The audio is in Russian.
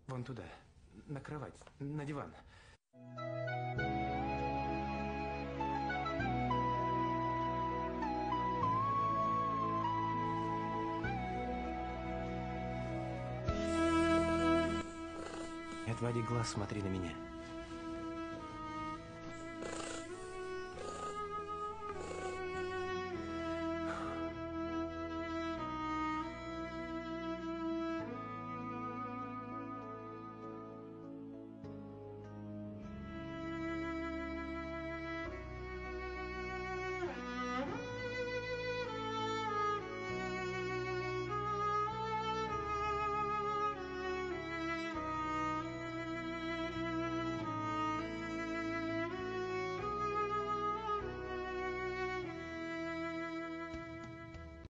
Вон туда, на кровать, на диван. Не отводи глаз, смотри на меня.